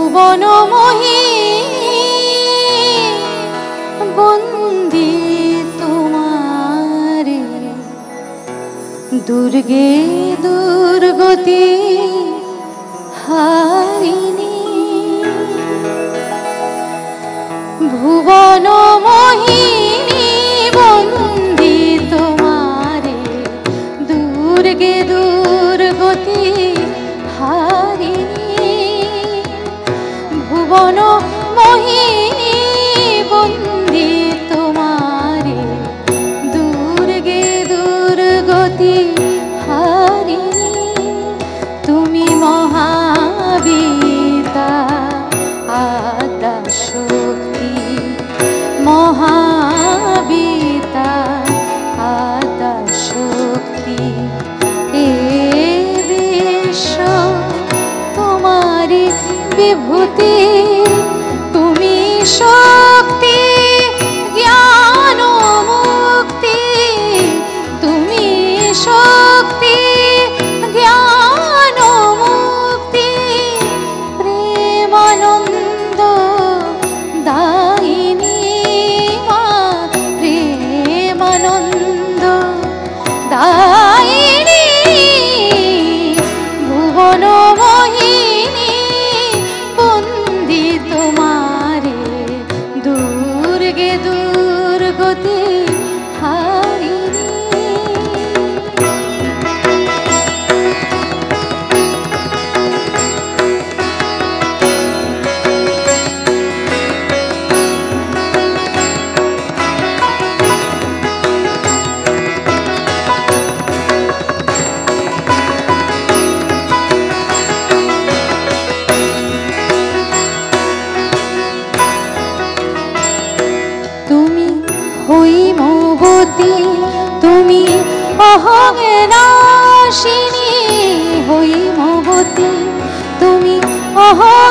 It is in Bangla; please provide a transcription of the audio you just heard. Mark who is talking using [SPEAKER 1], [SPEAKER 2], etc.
[SPEAKER 1] বন্দি তোমারে দুর্গে দুর্গতি হারিণী ভুবন মোহিনী বন্দি তোমারে দুর্গে দুর্গতি হারিণী ভুবন মোহিনী বন্দি তোমারে দুর্গে দুর্গতি হারিণী তুমি মহাবিতা আদ্যা শক্তি মহাবিতা আদ্যা শক্তি এ বিশ্ব তোমারি বিভূতি তুমি শক্তি জ্ঞান মুক্তি তুমি শক্তি জ্ঞান মুক্তি প্রেমানন্দ দায়িনী মা প্রেমানন্দ দায়িনী ভুবন মোহিনী বন্দি তোমারে দুর্গে দুর্গতি হারিণী তুমি হৈমবতী তুমি অহং নাশিনী হৈমবতী তুমি অহং